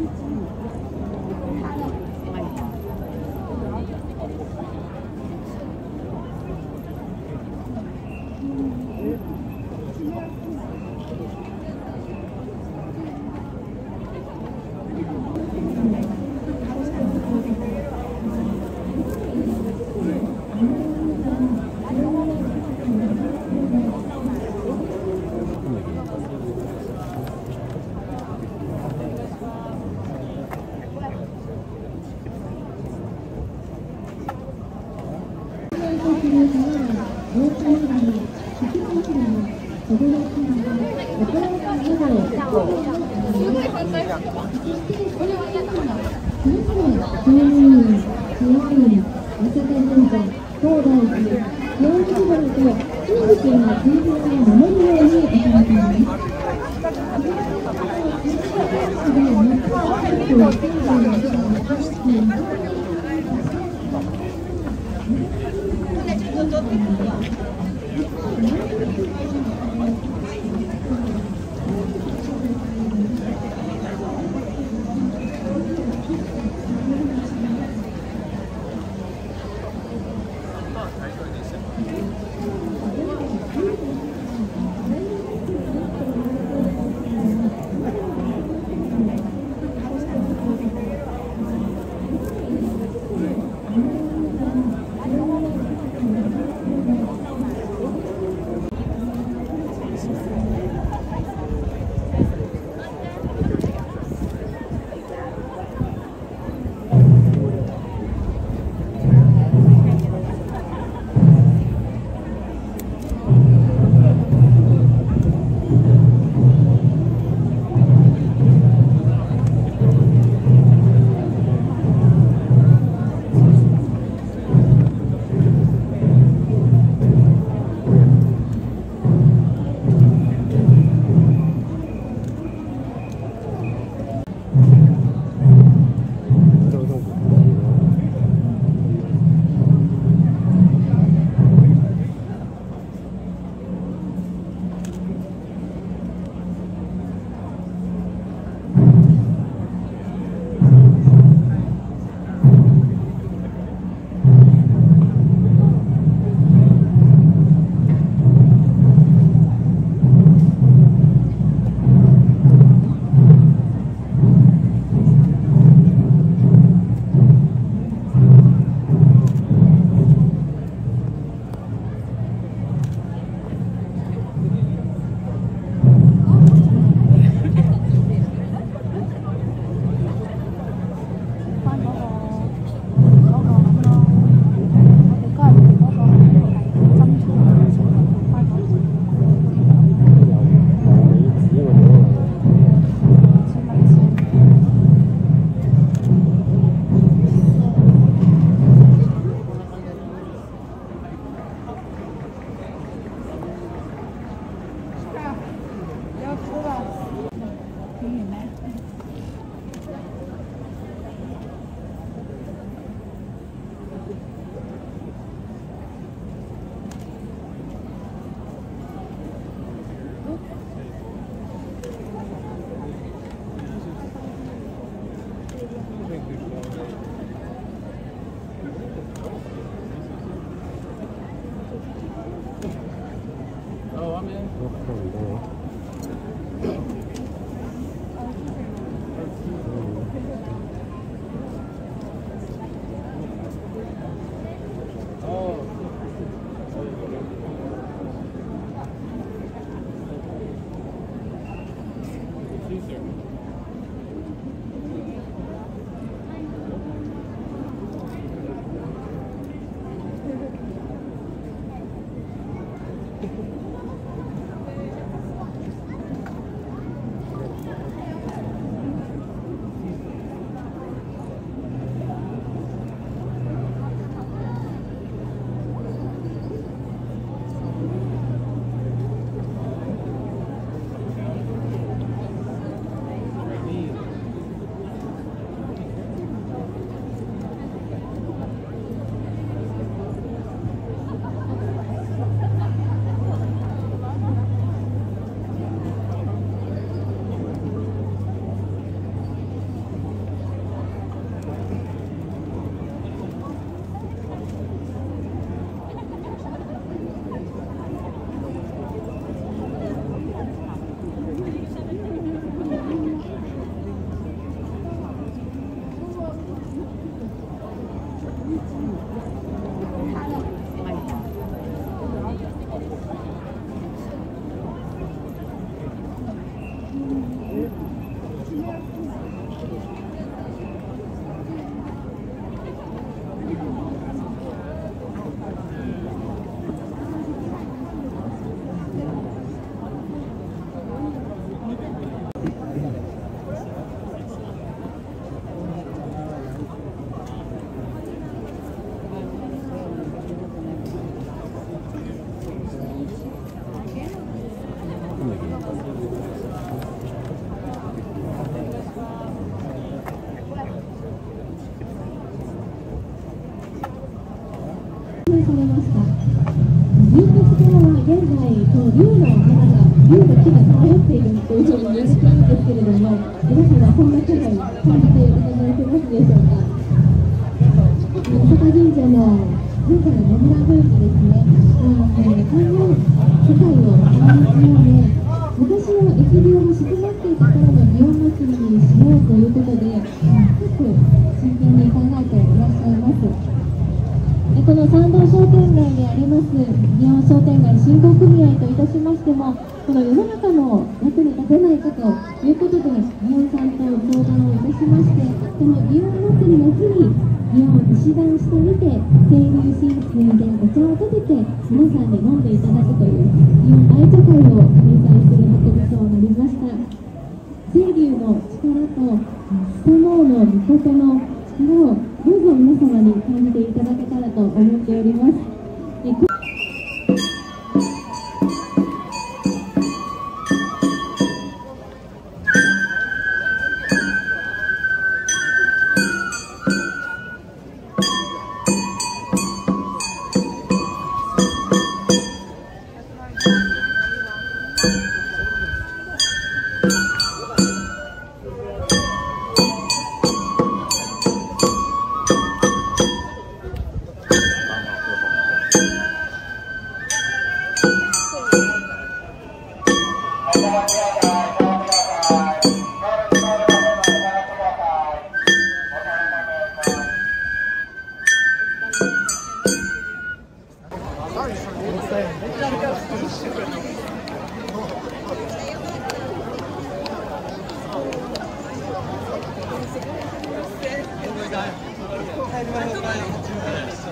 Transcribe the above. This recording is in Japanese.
어, 現在、竜の花が、竜の木が漂っているというふうに言われているんですけれども、皆様、そんな気配感じていただいてますでしょうか。大阪神社の現在の野村宮司ですね、観音世界を表すようで、昔は疫病に静まっていた頃の祇園祭にしようということで、結構真剣に考えていらっしゃいます。この参道商店街にあります祇園商店街振興組合といたしましても、この世の中の役に立てないかということで、祇園さんと相談をいたしまして、この祇園祭の日に祇園を石段してみて、清流新水でお茶を立てて皆さんに飲んでいただくという祇園愛茶会を開催する運びとなりました。清流の力とスサノオノミコトの力をどうぞ皆様に感じていただけたらと思っております。 入りましょうか。